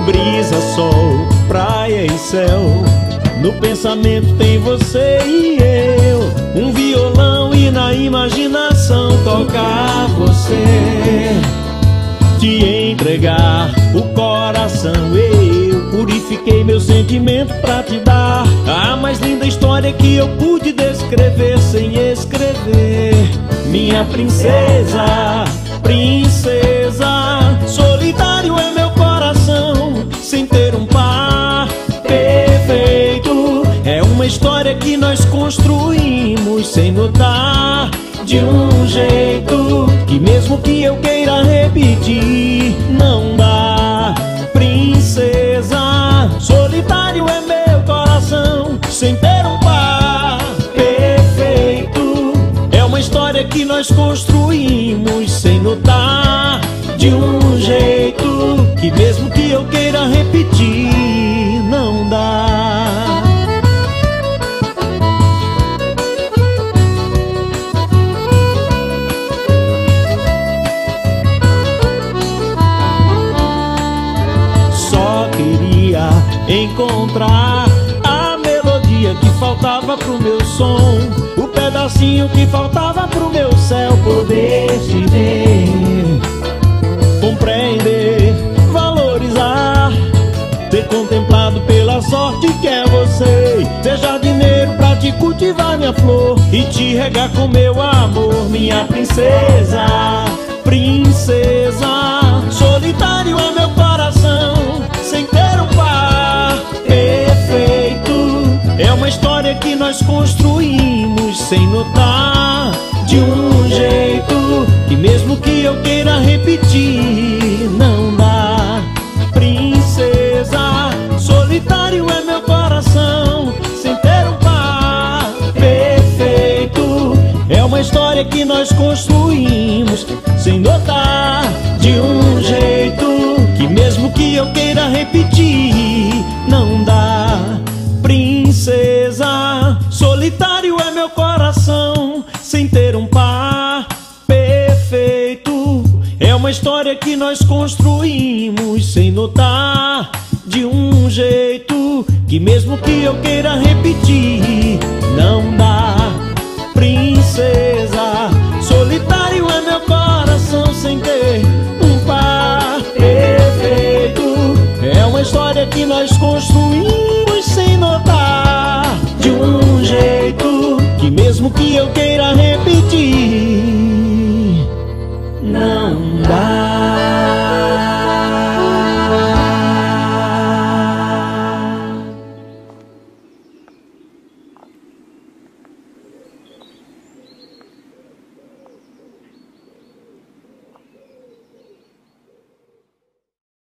brisa, sol, praia e céu. No pensamento tem você e eu, um violão e na imaginação tocar você, te entregar o coração. Eu purifiquei meu sentimento pra te dar a mais linda história que eu pude descrever sem escrever. Minha princesa, princesa, solitário é meu coração, sem ter um par perfeito. É uma história que nós construímos sem notar, de um jeito que mesmo que eu queira repetir, não dá. Princesa, solitário é meu coração, sem ter um par perfeito. É uma história que nós construímos sem notar, de um jeito que mesmo que eu queira repetir, não dá. Encontrar a melodia que faltava pro meu som, o pedacinho que faltava pro meu céu. Poder te ver, compreender, valorizar, ter contemplado pela sorte que é você. Ser jardineiro pra te cultivar minha flor e te regar com meu amor. Minha princesa, princesa, solitário é meu coração, sem ter um par perfeito. É uma história que nós construímos sem notar, de um jeito que mesmo que eu queira repetir, não dá. Princesa, solitário é meu coração, sem ter um par perfeito. É uma história que nós construímos sem notar, de um jeito que mesmo que eu queira repetir, não dá. Princesa, solitário é meu coração, sem ter um par perfeito. É uma história que nós construímos sem notar, de um jeito que mesmo que eu queira repetir, não dá. Princesa, solitário é meu coração, sem ter um par perfeito. É uma história que nós construímos sem notar, de um jeito que mesmo que eu queira